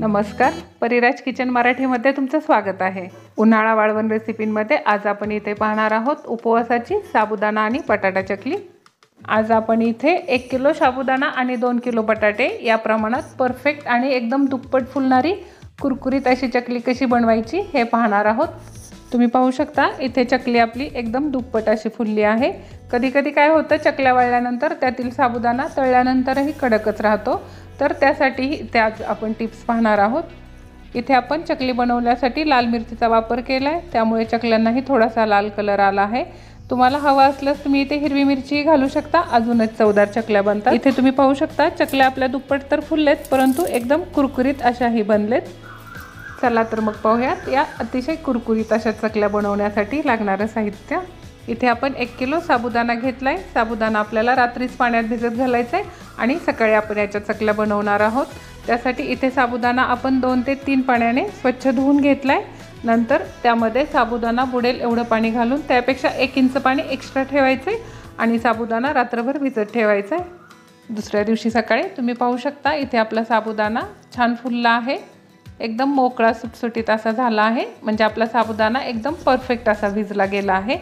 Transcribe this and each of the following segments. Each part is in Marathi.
नमस्कार, परिराज किचन मराठीमध्ये तुमचं स्वागत आहे। उन्हाळा वाळवण रेसिपींमध्ये आज आपण इथे पाहणार आहोत उपवासाची साबुदाणा आणि बटाटा चकली। आज आपण इथे 1 किलो साबुदाणा आणि 2 किलो बटाटे या प्रमाणात परफेक्ट आणि एकदम दुप्पट फुलणारी कुरकुरीत अशी चकली कशी बनवायची हे पाहणार आहोत। तुम्ही पाहू शकता इथे चकली आपली एकदम दुप्पट अशी फुलली आहे। कधी कधी काय होतं, चकल्या वाळल्यानंतर त्यातील साबुदाणा तळल्यानंतरही कडकच राहतो, तर त्यासाठी इथे आज आपण टिप्स पाहणार आहोत। इथे आपण चकली बनवण्यासाठी लाल मिरचीचा वापर केलाय, त्यामुळे चकल्यांनाही थोडासा लाल कलर आला आहे। तुम्हाला हवा असल्यास तुम्ही इथे हिरवी मिरची घालू शकता, अजूनच चवदार चकल्या बनतात। इथे तुम्ही पाहू शकता चकल्या आपल्या दुप्पट तर फुललेत, परंतु एकदम कुरकुरीत अशाही बनलेत। चला तर मग पाहूयात या अतिशय कुरकुरीत अशा चकल्या बनवण्यासाठी लागणारे साहित्य। इथे आपण 1 किलो साबुदाणा घेतलाय। साबुदाणा आपल्याला रात्रीच पाण्यात भिजत घालायचा आहे आणि सकाळी आपण याच्या चकल्या बनवणार आहोत। त्यासाठी इथे साबुदाणा आपण 2 ते 3 पाण्याने स्वच्छ धुवून घेतलाय। नंतर त्यामध्ये साबुदाणा बुडेल एवढं पाणी घालून त्यापेक्षा 1 इंच पाणी एक्स्ट्रा ठेवायचे आणि साबुदाणा रात्रभर भिजत ठेवायचा आहे। दुसऱ्या दिवशी सकाळी तुम्ही पाहू शकता इथे आपला साबुदाणा छान फुलला आहे, एकदम मोकळा सुटसुटीत असा झाला आहे, म्हणजे आपला साबुदाणा एकदम परफेक्ट असा भिजला गेला आहे।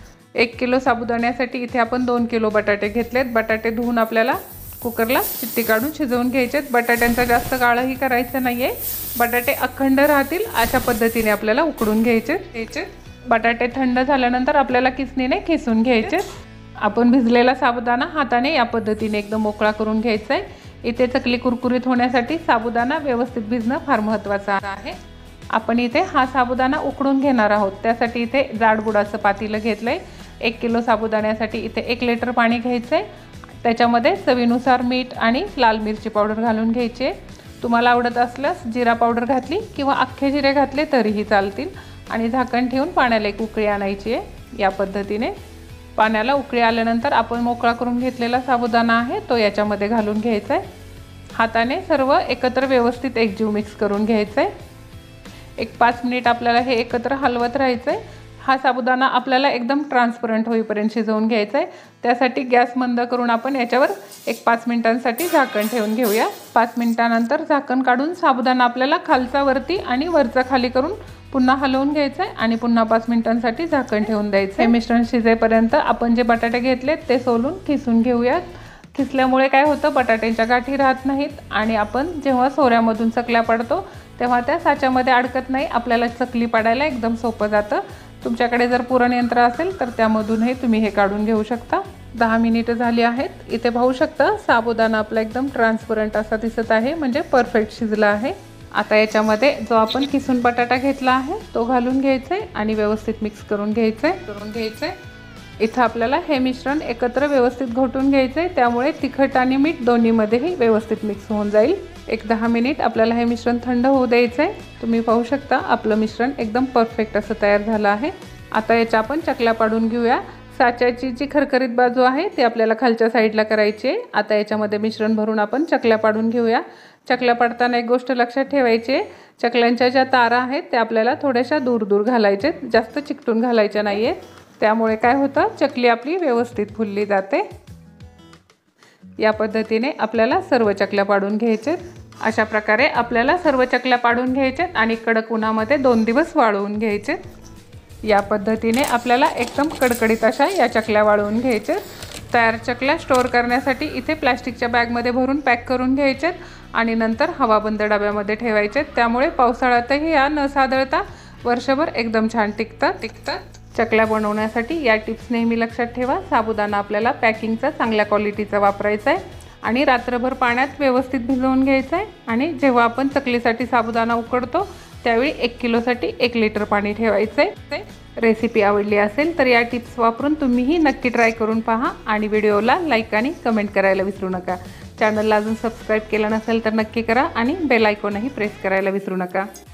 1 किलो साबुदाण्यासाठी इथे आपण 2 किलो बटाटे घेतलेत। बटाटे धुवून आपल्याला कुकरला शिट्टी काढून शिजवून घ्यायचेत। बटाट्यांचा जास्त गाळही करायचं नाहीये, बटाटे अखंड राहतील अशा पद्धतीने आपल्याला उकडून घ्यायचे। बटाटे थंड झाल्यानंतर आपल्याला किसणीने किसून घ्यायचे। आपण भिजलेला साबुदाणा हाताने या पद्धतीने एकदम मोकळा करून घ्यायचा आहे। इथे चकली कुरकुरीत होण्यासाठी साबुदाणा व्यवस्थित भिजणं फार महत्त्वाचं आहे। आपण इथे हा साबुदाणा उकडून घेणार आहोत, त्यासाठी इथे जाड बुडाचं पातेलं घेतलंय। 1 किलो साबुदाण्यासाठी इथे 1 लिटर पाणी घ्यायचं आहे। त्याच्यामध्ये चवीनुसार मीठ आणि लाल मिरची पावडर घालून घ्यायची आहे। तुम्हाला आवडत असल्यास जिरा पावडर घातली किंवा अख्खे जिरे घातले तरीही चालतील आणि झाकण ठेवून पाण्याला एक उकळी आणायची आहे। या पद्धतीने पाण्याला उकळी आल्यानंतर आपण मोकळा करून घेतलेला साबुदाणा आहे तो याच्यामध्ये घालून घ्यायचा आहे। हाताने सर्व एकत्र व्यवस्थित एकजीव मिक्स करून घ्यायचं आहे। एक 5 मिनिट आपल्याला हे एकत्र हलवत राहायचं आहे। हा साबुदाणा आपल्याला एकदम ट्रान्सपरंट होईपर्यंत शिजवून घ्यायचा आहे। त्यासाठी गॅस मंद करून आपण याच्यावर एक 5 मिनिटांसाठी झाकण ठेवून घेऊया। 5 मिनिटांनंतर झाकण काढून साबुदाणा आपल्याला खालचा वरती आणि वरचा खाली करून पुन्हा हलवून घ्यायचं आहे आणि पुन्हा 5 मिनिटांसाठी झाकण ठेवून द्यायचं। हे मिश्रण शिजेपर्यंत आपण जे बटाटे घेतलेत ते सोलून खिसून घेऊयात। खिसल्यामुळे काय होतं, बटाट्यांच्या गाठी राहत नाहीत आणि आपण जेव्हा सोऱ्यामधून चकल्या पाडतो तेव्हा त्या साच्यामध्ये अडकत नाही, आपल्याला चकली पाडायला एकदम सोपं जातं। तुमच्याकडे जर पुरण यंत्र असेल तर त्यामधूनही तुम्ही हे काढून घेऊ शकता। 10 मिनिटं झाली आहेत। इथे पाहू शकता साबुदाणा आपला एकदम ट्रान्सपरंट असा दिसत आहे, म्हणजे परफेक्ट शिजला आहे। आता याच्यामध्ये जो आपण किसून बटाटा घेतला आहे तो घालून घ्यायचा आहे आणि व्यवस्थित मिक्स करून घ्यायचं आहे। इथं आपल्याला हे मिश्रण एकत्र व्यवस्थित घोटून घ्यायचं आहे, त्यामुळे तिखट आणि मीठ दोन्हीमध्येही व्यवस्थित मिक्स होऊन जाईल। एक 10 मिनिट आपल्याला हे मिश्रण थंड होऊ द्यायचं आहे। तुम्ही पाहू शकता आपलं मिश्रण एकदम परफेक्ट असं तयार झालं आहे। आता याच्या आपण चकल्या पाडून घेऊया। साच्याची जी खरखरीत बाजू आहे ती आपल्याला खालच्या साईडला करायची आहे। आता याच्यामध्ये मिश्रण भरून आपण चकल्या पाडून घेऊया। चकल्या पाडताना एक गोष्ट लक्षात ठेवायची आहे, चकल्यांच्या ज्या तारा आहेत त्या आपल्याला थोड्याशा दूर दूर घालायचे, जास्त चिकटून घालायच्या नाहीये, त्यामुळे काय होतं चकली आपली व्यवस्थित फुलली जाते। या पद्धतीने आपल्याला सर्व चकल्या पाडून घ्यायचे। अशा प्रकारे आपल्याला सर्व चकल्या पाडून घ्यायचे आणि कडक उन्हामध्ये 2 दिवस वाळवून घ्यायचे। या पद्धतीने आपल्याला एकदम कडकडीत अशा या चकल्या वाळवून घ्यायचे। तयार चकल्या स्टोअर करण्यासाठी इथे प्लास्टिकच्या बॅगमध्ये भरून पॅक करून घ्यायचे आणि नंतर हवाबंद डब्यामध्ये ठेवायचे, त्यामुळे पावसाळ्यातही या न सादळता वर्षभर एकदम छान टिकतात। चकल्या बनवण्यासाठी या टिप्स नेहमी लक्षात ठेवा। साबुदाणा आपल्याला पॅकिंगचा चांगल्या क्वालिटीचा वापरायचा आहे आणि रात्रभर पाण्यात व्यवस्थित भिजवून घ्यायचं आहे आणि जेव्हा आपण चकलीसाठी साबुदाणा उकडतो त्यावेळी 1 किलोसाठी 1 लिटर पाणी ठेवायचं आहे। रेसिपी आवडली असेल तर या टिप्स वापरून तुम्हीही नक्की ट्राय करून पहा आणि व्हिडिओला लाईक आणि कमेंट करायला विसरू नका। चॅनलला अजून सबस्क्राईब केलं नसेल तर नक्की करा आणि बेल आयकॉनही प्रेस करायला विसरू नका।